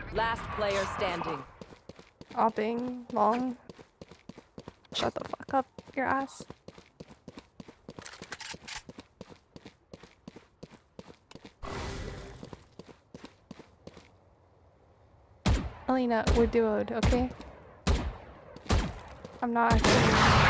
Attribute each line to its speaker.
Speaker 1: Last player standing.
Speaker 2: Opping long. Shut the fuck up, your ass. Alina, we're duoed, okay? I'm not actually.